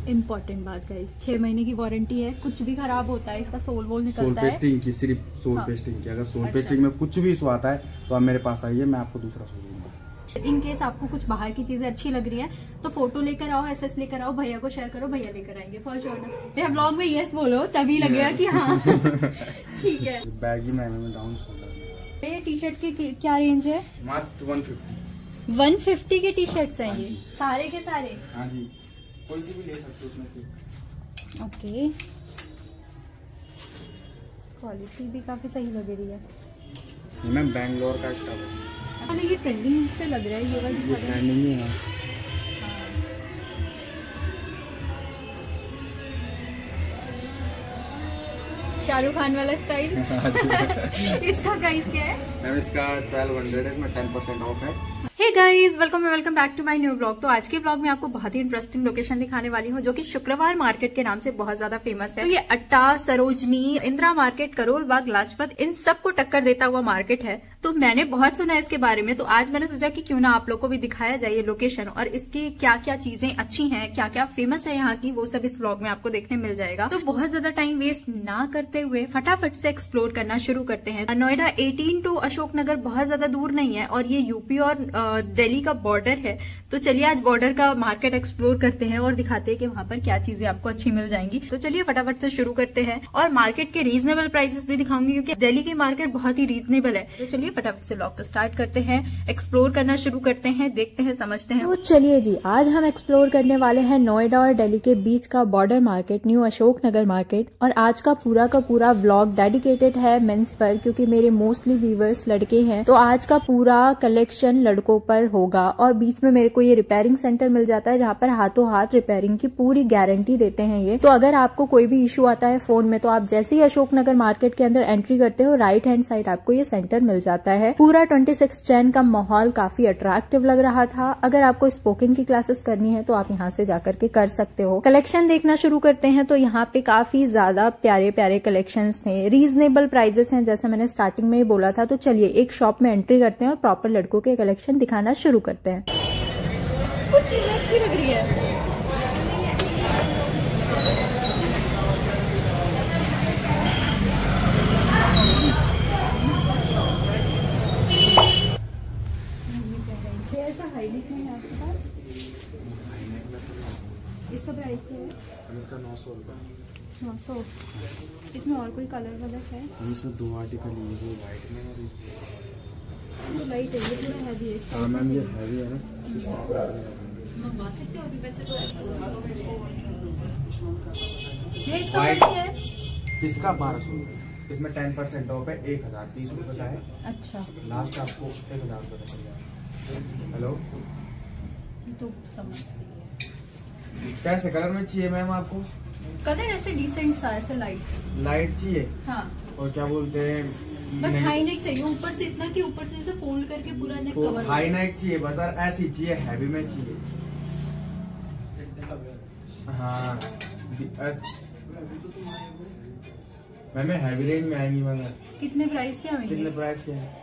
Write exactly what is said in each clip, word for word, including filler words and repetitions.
Important बात guys, छह महीने की वारंटी है, कुछ भी खराब होता है इसका सोल वोल निकलता है। सोल पेस्टिंग की, सिर्फ सोल हाँ। पेस्टिंग की। अगर सोल अच्छा। पेस्टिंग में कुछ भी इशू आता है तो आप मेरे पास आइए, मैं आपको दूसरा शूज दूंगा। इन केस आपको कुछ बाहर की चीजें अच्छी लग रही है तो फोटो लेकर आओ, एसएस लेकर आओ, भैया को शेयर करो, भैया लेकर आएंगे फॉर श्योर ना। भैया ब्लॉग में यस बोलो तभी लगेगा कि हाँ ठीक है। बैगी में डाउन शोल्डर। ये टी शर्ट की क्या रेंज है? मात्र वन फिफ्टी। वन फिफ्टी के टी शर्ट्स हैं ये सारे के सारे? हाँ जी, कोई सी भी ले सकते हो उसमें से। ओके, क्वालिटी भी काफी सही लग रही है। ये मैम बैंगलोर का स्टाफ है। अरे ये ट्रेंडिंग से लग रहा है ये वाला। ये ट्रेंडिंग ही है। शाहरुख खान वाला स्टाइल। इसका प्राइस क्या है? मैम इसका ट्वेल्व हंड्रेड है, इसमें टेन परसेंट ऑफ है। Hey guys, welcome welcome back to my new blog. तो आज के ब्लॉग में आपको बहुत ही इंटरेस्टिंग लोकेशन दिखाने वाली हूँ जो कि शुक्रवार मार्केट के नाम से बहुत ज्यादा फेमस है। तो ये अट्टा, सरोजनी, इंदिरा मार्केट, करोल बाग, लाजपत, इन सबको टक्कर देता हुआ मार्केट है। तो मैंने बहुत सुना है इसके बारे में, तो आज मैंने सोचा कि क्यों ना आप लोग को भी दिखाया जाए ये लोकेशन और इसकी क्या क्या चीजें अच्छी हैं, क्या क्या फेमस है यहाँ की, वो सब इस ब्लॉग में आपको देखने मिल जाएगा। तो बहुत ज्यादा टाइम वेस्ट ना करते हुए फटाफट से एक्सप्लोर करना शुरू करते हैं। नोएडा अठारह टू अशोकनगर बहुत ज्यादा दूर नहीं है और ये यूपी और दिल्ली का बॉर्डर है। तो चलिए आज बॉर्डर का मार्केट एक्सप्लोर करते हैं और दिखाते हैं कि वहाँ पर क्या चीजें आपको अच्छी मिल जाएंगी। तो चलिए फटाफट से शुरू करते हैं और मार्केट के रीजनेबल प्राइसेस भी दिखाऊंगी क्योंकि दिल्ली की मार्केट बहुत ही रीजनेबल है। तो चलिए फटाफट से ब्लॉग को स्टार्ट करते हैं, एक्सप्लोर करना शुरू करते हैं, देखते हैं, समझते हैं। तो चलिए जी, आज हम एक्सप्लोर करने वाले हैं नोएडा और दिल्ली के बीच का border market, new Ashoknagar market. और आज का पूरा का पूरा व्लॉग डेडिकेटेड है मेंस पर क्योंकि मेरे मोस्टली व्यूवर्स लड़के हैं। तो आज का पूरा कलेक्शन लड़कों पर होगा और बीच में मेरे को ये रिपेयरिंग सेंटर मिल जाता है जहाँ पर हाथों हाथ रिपेयरिंग की पूरी गारंटी देते हैं ये। तो अगर आपको कोई भी इशू आता है फोन में तो आप जैसे ही अशोकनगर मार्केट के अंदर एंट्री करते हो राइट हैंड साइड आपको ये सेंटर मिल जाता है। पूरा छब्बीस जैन का माहौल काफी अट्रैक्टिव लग रहा था। अगर आपको स्पोकन की क्लासेस करनी है तो आप यहाँ से जाकर के कर सकते हो। कलेक्शन देखना शुरू करते हैं तो यहाँ पे काफी ज्यादा प्यारे प्यारे कलेक्शंस थे, रीजनेबल प्राइजेस हैं जैसे मैंने स्टार्टिंग में ही बोला था। तो चलिए एक शॉप में एंट्री करते हैं और प्रॉपर लड़कों के कलेक्शन दिखाना शुरू करते हैं। कुछ चीजें अच्छी लग रही है। ऐसा हाईलाइट नहीं है आपके पास? इसका प्राइस क्या है? इसका नौ सौ रुपये। नौ सौ। इसमें और कोई कलर वलर है? इसमें दो आर्टिकल ये वो वाइट में और तो लाइट है, ये थोड़ा हैवी है। हाँ मैम ये हैवी है ना। मंगवा सकते हो अभी वैसे तो। ये इसका प्राइस क्या है? इसका बारह सौ रुपये। इसमें टेन परसेंट ऑफ है, एक हजार तीस रुपये का है। अच्छा, लास्ट आपको एक हजार रुपये का पड़ जाएगा। हेलो, तो समझ गई। कैसे कलर में चाहिए मैम आपको? कलर ऐसे डिसेंट सा, ऐसे लाइट लाइट चाहिए? हाँ, और क्या बोलते हैं, बस हाई नेक चाहिए, ऊपर से इतना कि ऊपर से ऐसे फोल्ड करके पूरा नेक कवर। हाई नेक चाहिए बस, और ऐसी चाहिए, हैवी में चाहिए। हाँ मैम हैवी रेंज में आएंगी मगर। कितने प्राइस के होंगे? कितने प्राइस के हैं?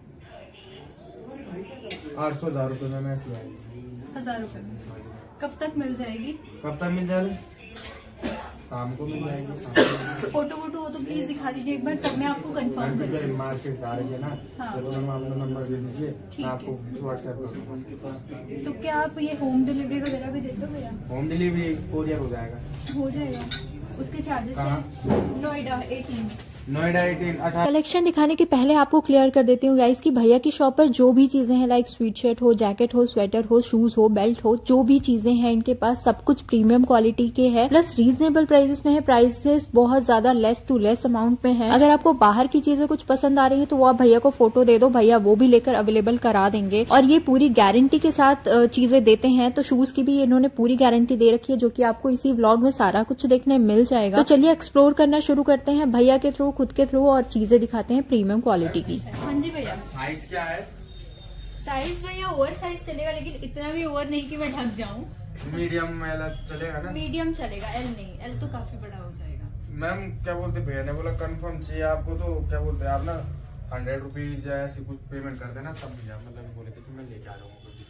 आठ सौ हजार रुपये में ऐसी आएगी। हजार रुपए में कब तक मिल जाएगी? कब तक मिल जाएगी? शाम को मिल जाएगी। शाम को फोटो वोटो हो तो प्लीज दिखा दीजिए एक बार, तब मैं आपको कंफर्म करूँ। मार्केट जा रही है ना। हाँ। तो मैम आपका नंबर दे दीजिए, ठीक मैं आपको व्हाट्सएप कर दूँगा। तो क्या आप ये होम डिलीवरी वगैरह भी देते हो भैया? होम डिलीवरी कोरियर हो जाएगा। हो जाएगा। उसके चार्जेस क्या हैं? नोएडा अठारह। नोएडा अठारह। कलेक्शन दिखाने के पहले आपको क्लियर कर देती हूँ गाइस कि भैया की शॉप पर जो भी चीजें हैं लाइक स्वीट शर्ट हो, जैकेट हो, स्वेटर हो, शूज हो, बेल्ट हो, जो भी चीजें हैं इनके पास सब कुछ प्रीमियम क्वालिटी के है, प्लस रीजनेबल प्राइसेस में है। प्राइसेस बहुत ज्यादा लेस टू लेस अमाउंट में है। अगर आपको बाहर की चीजें कुछ पसंद आ रही है तो वो आप भैया को फोटो दे दो, भैया वो भी लेकर अवेलेबल करा देंगे और ये पूरी गारंटी के साथ चीजें देते हैं। तो शूज की भी इन्होंने पूरी गारंटी दे रखी है जो की आपको इसी व्लॉग में सारा कुछ देखने मिल जाएगा। तो चलिए एक्सप्लोर करना शुरू करते हैं भैया के थ्रू, खुद के थ्रू, और चीजें दिखाते हैं प्रीमियम क्वालिटी की। हाँ जी भैया, साइज क्या है? साइज भैया ओवर साइज चलेगा लेकिन इतना भी ओवर नहीं कि मैं ढक जाऊँ। मीडियम में चलेगा ना? मीडियम चलेगा, एल नहीं, एल तो काफी बड़ा हो जाएगा। मैम क्या बोलते भैया ने बोला कंफर्म चाहिए आपको, तो क्या बोलते हैं आप ना हंड्रेड रुपीज या ऐसी कुछ पेमेंट कर देना तब भैया मतलब बोले थे कि मैं लेके आ रहा हूँ।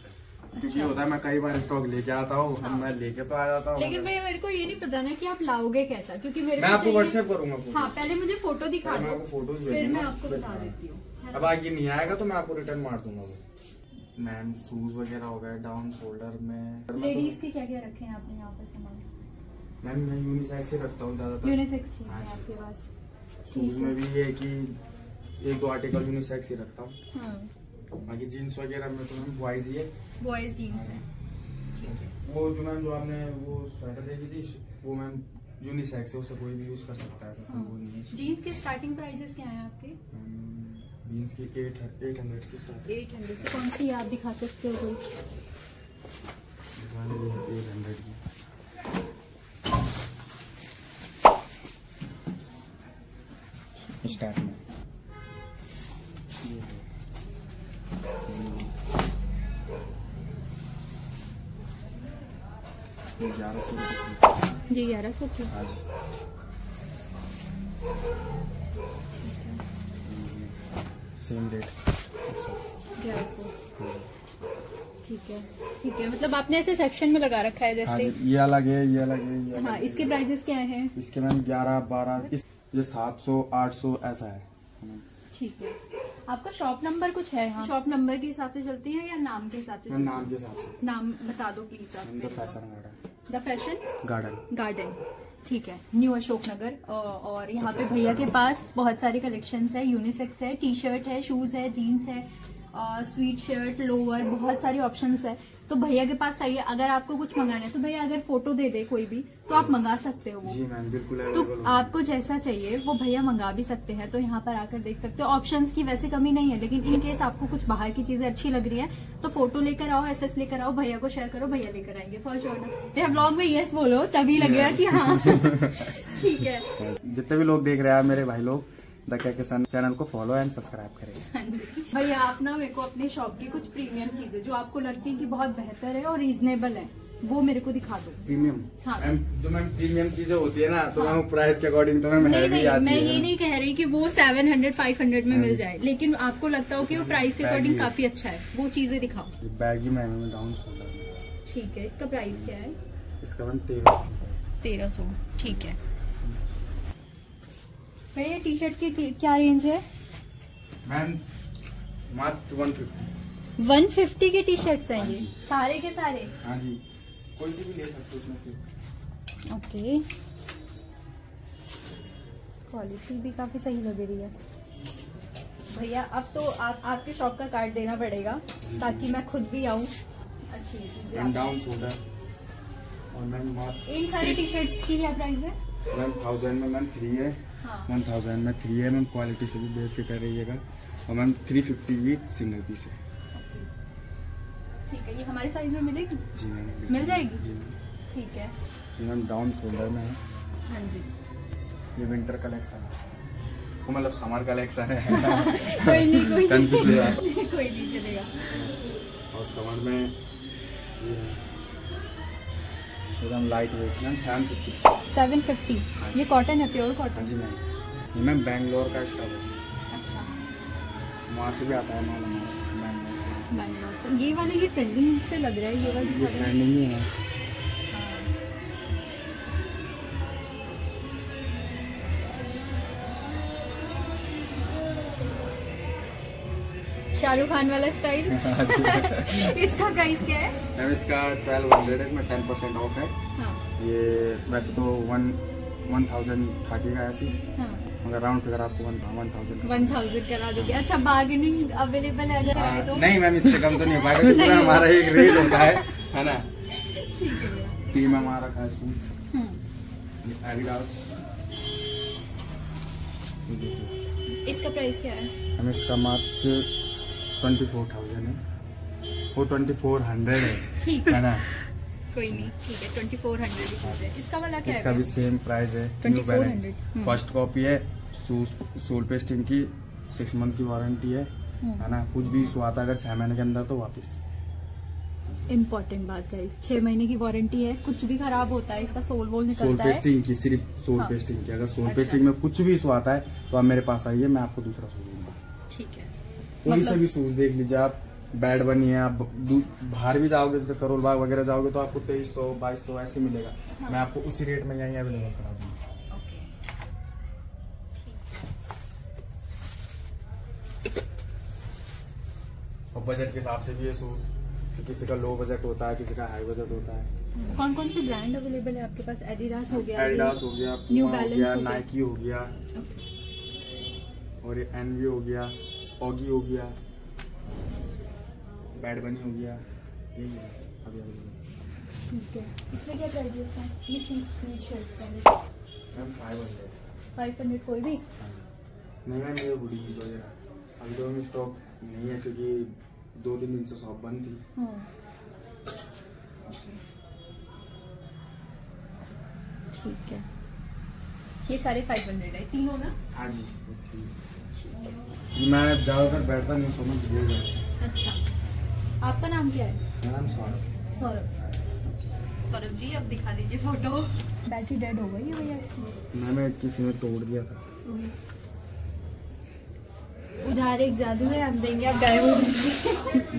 क्योंकि होता है मैं कई बार स्टॉक लेके आता हूँ। हाँ। मैं लेके तो आ जाता हूँ, लेकिन भैया मेरे को ये नहीं पता ना कि आप लाओगे कैसा, क्योंकि मेरे मैं आपको व्हाट्सएप करूंगा। हाँ, पहले मुझे फोटो दिखा दो, फोटोज फिर मैं आपको बता देती हूँ। अब आगे नहीं आएगा तो मैं आपको रिटर्न मार दूंगा। वो मैम शूज वगैरह हो गए डाउन शोल्डर में। लेडीज के क्या क्या रखे हैं आपने यहाँ पे सामान? मैम मैं यूनिसेक्स ही रखता हूँ ज्यादातर। यूनिसेक्स चीज है आपके पास? शूज में भी ये कि एक दो आर्टिकल यूनिसेक्स ही रखता हूँ। बाकी जीन्स वगैरह में तो मैम बॉयज ही है। बॉयज जीन्स है, ठीक है। वो जो मैम जो आपने वो स्वेटर देखी थी वो मैम यूनिसेक्स है, उसे कोई भी यूज कर सकता है। तो वो नहीं है। जीन्स के स्टार्टिंग प्राइसेस क्या हैं आपके? जीन्स की एट एट हंड्रेड से स्टार्ट। एट हंड्रेड से कौन सी आप दिखा सकते हो कोई? एट हंड्रेड की स्टार्ट में ग्यारह सौ रुपये जी, ग्यारह सौ की। हाँ जी। सेम रेट ग्यारह सौ, ठीक है ठीक है। मतलब आपने ऐसे सेक्शन में लगा रखा है जैसे? हाँ, ये अलग है, ये अलग है, ये अलग हाँ, है। इसके प्राइसेस क्या हैं? इसके मैम ग्यारह बारह, ये सात सौ आठ सौ ऐसा है। ठीक है। आपका शॉप नंबर कुछ है? हाँ, शॉप नंबर के हिसाब से चलती है या नाम के हिसाब से? नाम के हिसाब से। नाम बता दो प्लीज आप। The fashion garden. The fashion garden garden, ठीक है, न्यू अशोक नगर। और यहाँ पे भैया के पास बहुत सारे कलेक्शंस है, यूनिसेक्स है, टी शर्ट है, शूज है, जीन्स है, स्वीट शर्ट, लोअर, बहुत सारे ऑप्शंस है। तो भैया के पास आइए। अगर आपको कुछ मंगाना है तो भैया अगर फोटो दे दे कोई भी तो आप मंगा सकते हो वो। जी मैम, बिल्कुल तो आपको जैसा चाहिए वो भैया मंगा भी सकते हैं। तो यहाँ पर आकर देख सकते हो। ऑप्शंस की वैसे कमी नहीं है, लेकिन इन केस आपको कुछ बाहर की चीजें अच्छी लग रही है तो फोटो लेकर आओ, एसएस लेकर आओ, भैया को शेयर करो, भैया लेकर आएंगे फॉर श्योर। भैया ब्लॉग में यस बोलो तभी लगेगा कि हाँ ठीक है। जितने भी लोग देख रहे हैं मेरे भाई लोग, द के किसान चैनल को फॉलो एंड सब्सक्राइब करें। भैया आप ना मेरे को अपने शॉप की कुछ प्रीमियम चीजें जो आपको लगती है कि बहुत बेहतर है और रीजनेबल है वो मेरे को दिखा दो। प्रीमियम? हाँ। जो मैम प्रीमियम चीजें होती है ना तो हाँ। मैम प्राइस के अकॉर्डिंग तो मैम नहीं, नहीं, आती मैं है। ये नहीं कह रही कि वो सेवन हंड्रेड फाइव हंड्रेड में मिल जाए, लेकिन आपको लगता हो कि वो प्राइस के अकॉर्डिंग काफी अच्छा है, वो चीजें दिखाओ। बैगी में डाउन शोल्डर। ठीक है, इसका प्राइस क्या है? इसका मैम तेरह तेरह सौ ठीक है। भैया टी शर्ट की क्या रेंज है? मैम मात्र वन फिफ्टी। वन फिफ्टी के टी शर्ट्स हैं ये सारे के सारे? हाँ जी, कोई सी भी ले सकते हो उसमें से। ओके, क्वालिटी भी काफी सही लग रही है। भैया अब तो आप आपके शॉप का कार्ड देना पड़ेगा ताकि मैं खुद भी आऊँ। अच्छी डाउन शोल्डर और मैम इन सारी टी शर्ट्स की क्या प्राइस है? मैम थाउजेंड में मैम थ्री है। वन थाउजेंड में थ्री है मैम, क्वालिटी से भी बेफिक्र रहिएगा। और मैम थ्री फिफ्टी की सिंगल पीस है। ठीक है, ये हमारे साइज में मिलेगी? जी मैम, मिल जाएगी। जी ठीक है। ये मैम डाउन शोल्डर में है। हाँ जी, ये विंटर कलेक्शन है, वो मतलब समर कलेक्शन है। कोई नहीं कोई नहीं कोई नहीं चलेगा। और समर में ये एकदम light weight ma'am seven fifty. Seven fifty ये कॉटन है, प्योर कॉटन? जी मैम, ये मैम बैंगलोर का स्टॉक है। अच्छा, वहाँ से भी आता है माल हमारा बैंगलोर से। बैंगलोर से। ये वाले ये ट्रेंडिंग से लग रहा है, ये वाली ये ट्रेंडिंग ही है। शाहरुख खान वाला स्टाइल। इसका प्राइस क्या है? मैम इसका ट्वेल्व हंड्रेड है, इसमें टेन परसेंट ऑफ है। हाँ। ये वैसे तो वन वन थाउजेंड थर्टी का ऐसी, हाँ। मगर राउंड फिगर आपको one one thousand one thousand करा दोगे? अच्छा, बार्गेनिंग अवेलेबल है अगर कराए तो? नहीं मैम, इससे कम तो नहीं हो पाएगा क्योंकि हमारा एक रेट होता है है ना। ठीक है। टीम हमारा का सूट एडिडास। इसका प्राइस क्या है? हम इसका मात्र ट्वेंटी फोर थाउजेंड है, वो ट्वेंटी फोर हंड्रेड है। ठीक है ना, कोई नहीं, ठीक है, ट्वेंटी फोर हंड्रेड। इसका वाला क्या है? इसका भी सेम प्राइस है, twenty four hundred. First copy है, सोल पेस्टिंग की, सिक्स मंथ की वारंटी है है ना। कुछ भी इशू आता अगर छह महीने के अंदर तो वापस। इम्पोर्टेंट बात है, छह महीने की वारंटी है, कुछ भी खराब होता है इसका सोल वोल निकलता सोल है। पेस्टिंग की, सिर्फ सोल हाँ। पेस्टिंग की। अगर सोल अच्छा। पेस्टिंग में कुछ भी इशू आता है तो आप मेरे पास आइए, मैं आपको दूसरा शूज दूंगा। ठीक है, कोई मतलब... से भी शूज देख लीजिए आप, बैड बनी है। आप बाहर भी जाओगे जैसे करोल बाग वगैरह जाओगे तो आपको तेईस सौ बाईस सौ ऐसे मिलेगा। हाँ। मैं आपको उसी रेट में यहीं अवेलेबल करा दूंगा। और बजट के हिसाब से भी ये शूज, किसी का लो बजट होता है, किसी का हाई बजट होता है। कौन कौन से ब्रांड अवेलेबल है आपके पास? एडिडास हो गया, एडिडास हो गया, न्यू हो बैलेंस गया, हो गया, नाइकी हो गया, और ये एनवी हो गया, ऑगी हो गया, बैड बनी हो गया। यही है अभी अवेलेबल। ठीक है, इसमें क्या प्राइसेस हैं? ये स्नीक शर्ट्स हैं ma'am five hundred five hundred कोई भी नहीं मैम, ये हुडीज वगैरह अभी तो में स्टॉक नहीं है क्योंकि दो तीन दिन से शॉप बंद थी। ठीक है, ये सारे फाइव हंड्रेड है तीनों ना? हाँ जी, मैं ज़्यादातर बैठता नहीं समझ गया। अच्छा, आपका नाम क्या है? मेरा नाम सौरभ। सौरभ सौरभ जी, अब दिखा दीजिए फोटो। बैटरी डेड हो गई है भैया इसमें? मैंने किसी ने तोड़ दिया था। उधार एक जादू है, आप देंगे आप गायब हो जाएंगे।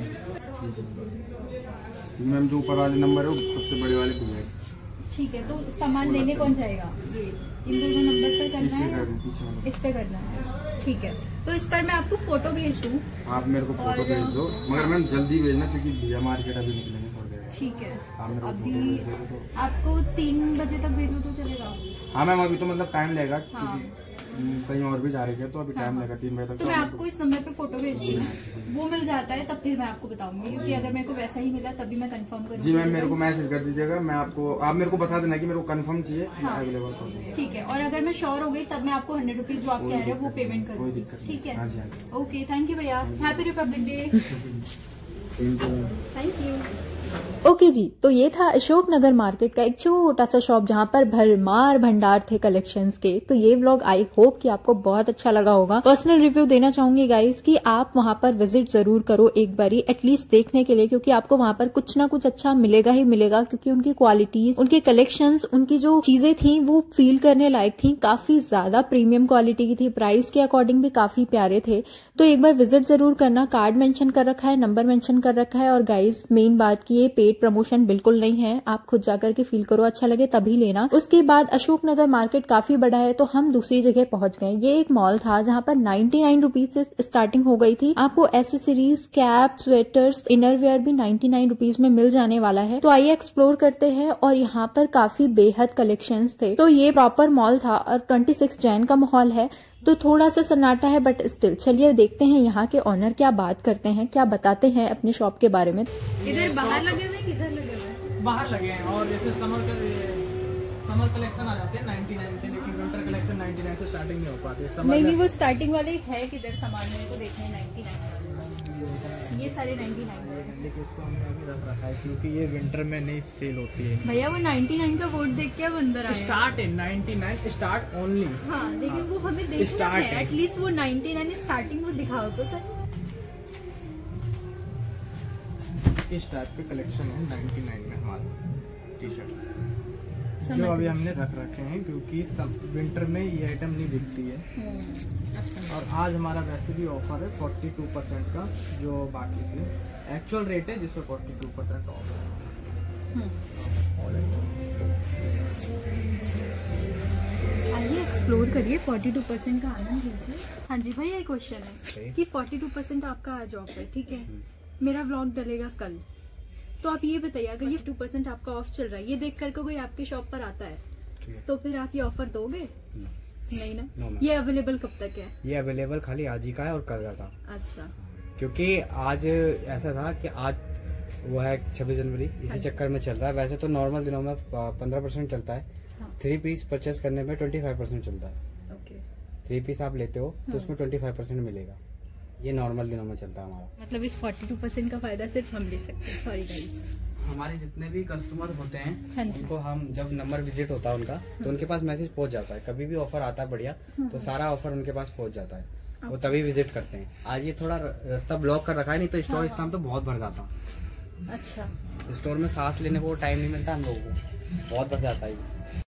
मैम जो ऊपर वाले नंबर है वो सबसे बड़े वाले पे है। ठीक है, तो सामान लेने कौन जाएगा? ये इन दोनों नंबर पर करना है, इस पे करना है। ठीक है, तो इस पर मैं आपको फोटो भेज दूँ? आप मेरे को फोटो भेज दो, मगर मैम जल्दी भेजना क्योंकि भैया मार्केट अभी निकलेंगे थोड़ी देर। ठीक है, आप मेरे को अभी फोटो भेज दो तो आपको तीन बजे तक भेजूँ तो चलेगा? हाँ मैम, अभी तो मतलब टाइम लगेगा क्योंकि कहीं और भी जा रही है तो अभी टाइम लगेगा तीन बजे तक। तो मैं आपको इस नंबर पे फोटो भेज दूँ, वो मिल जाता है तब फिर मैं आपको बताऊंगी, क्योंकि अगर मेरे को वैसा ही मिला तभी मैं कंफर्म करूँगी। जी मैम, मेरे को मैसेज कर दीजिएगा, मैं आपको आप मेरे को बता देना कि मेरे को कंफर्म चाहिए, अवेलेबल कर दूँगा। ठीक है, और अगर मैं श्योर हो गई तब मैं आपको हंड्रेड रुपीज जो आप कह रहे हो वो पेमेंट कर दूँगी। ठीक है, ओके, थैंक यू भैया, happy republic day. Thank you. Okay जी, तो ये था अशोकनगर मार्केट का एक छोटा सा शॉप जहां पर भरमार भंडार थे कलेक्शंस के। तो ये व्लॉग आई होप कि आपको बहुत अच्छा लगा होगा। पर्सनल रिव्यू देना चाहूंगी गाइस कि आप वहां पर विजिट जरूर करो एक बारी, एटलीस्ट देखने के लिए, क्योंकि आपको वहां पर कुछ ना कुछ अच्छा मिलेगा ही मिलेगा, क्योंकि उनकी क्वालिटीज, उनके कलेक्शंस, उनकी जो चीजें थी वो फील करने लायक थी, काफी ज्यादा प्रीमियम क्वालिटी की थी, प्राइस के अकॉर्डिंग भी काफी प्यारे थे। तो एक बार विजिट जरूर करना। कार्ड मेंशन कर रखा है, नंबर मेंशन कर रखा है, और गाइस मेन बात की ये पेड प्रमोशन बिल्कुल नहीं है, आप खुद जाकर के फील करो, अच्छा लगे तभी लेना। उसके बाद अशोकनगर मार्केट काफी बड़ा है तो हम दूसरी जगह पहुंच गए। ये एक मॉल था जहां पर नाइन्टी नाइन रुपीज से स्टार्टिंग हो गई थी। आपको एसेसरीज, कैप, स्वेटर्स, इनरवेयर भी नाइन्टी नाइन रुपीज में मिल जाने वाला है। तो आइए एक्सप्लोर करते हैं। और यहाँ पर काफी बेहद कलेक्शंस थे। तो ये प्रॉपर मॉल था और ट्वेंटी सिक्स जैन का माहौल है तो थोड़ा सा सन्नाटा है, बट स्टिल चलिए देखते हैं यहाँ के ऑनर क्या बात करते हैं, क्या बताते हैं अपने शॉप के बारे में। इधर बाहर लगे हुए, किधर लगे हुए? बाहर लगे हैं, और जैसे समर का समर कलेक्शन आ जाते हैं नाइन्टी नाइन के, लेकिन विंटर कलेक्शन नाइन्टी नाइन से स्टार्टिंग नहीं हो पाती है। नहीं नहीं, वो स्टार्टिंग वाले है किधर सामान मेरे को देखने? नाइन्टी नाइन, ये सारे नाइन्टी नाइन है, लेकिन इसको हमने अभी रख रखा है क्योंकि ये विंटर में नहीं सेल होती है। भैया वो नाइन्टी नाइन का बोर्ड देख के अब अंदर आया। स्टार्ट है नाइन्टी नाइन, स्टार्ट ओनली। हाँ, लेकिन वो हमें देखना है, एटलीस्ट वो नाइन्टी नाइन स्टार्टिंग वो दिखाओ तो सर। इस टाइप के कलेक्शन है नाइन्टी नाइन में हमारे टी शर्ट, जो अभी हमने रख रखे हैं क्योंकि सब विंटर में ये आइटम नहीं बिकती है। और आज हमारा वैसे भी ऑफर है फोर्टी टू परसेंट का, जो बाकी से एक्चुअल रेट है जिसपे फोर्टी टू परसेंट ऑफ है। आइए एक्सप्लोर करिए, फोर्टी टू परसेंट का आनंद लीजिए। हाँ जी भैया, एक क्वेश्चन है कि फोर्टी टू परसेंट आपका आज ऑफ है, ठीक है, मेरा व्लॉग डलेगा कल, तो आप ये बताइए अगर ये टू परसेंट आपका ऑफ चल रहा है, ये देख करके कोई आपकी शॉप पर आता है तो फिर आप ये ऑफर दोगे? नहीं ना? no, ये अवेलेबल कब तक है? ये अवेलेबल खाली आज ही का है और कल का था। अच्छा, क्योंकि आज ऐसा था कि आज वो है छब्बीस जनवरी, इसी चक्कर में चल रहा है। वैसे तो नॉर्मल दिनों में पंद्रह परसेंट चलता है, थ्री पीस परचेस करने में ट्वेंटी फाइव परसेंट चलता है। ओके, थ्री पीस आप लेते हो तो उसमें ट्वेंटी फाइव परसेंट मिलेगा। ये नॉर्मल दिनों में चलता है हमारा। मतलब इस फोर्टी टू परसेंट का फायदा सिर्फ हम ले सकते हैं। सॉरी गाइस, हमारे जितने भी कस्टमर होते हैं हाँ उनको हम जब नंबर विजिट होता है उनका तो उनके पास मैसेज पहुंच जाता है। कभी भी ऑफर आता है बढ़िया तो सारा ऑफर उनके पास पहुंच जाता है, वो तभी विजिट करते हैं। आज ये थोड़ा रास्ता ब्लॉक कर रखा है, नहीं तो स्टोर इस टाइम तो बहुत भर जाता। अच्छा, स्टोर में सांस लेने को टाइम नहीं मिलता हम लोगों को, बहुत भर जाता है।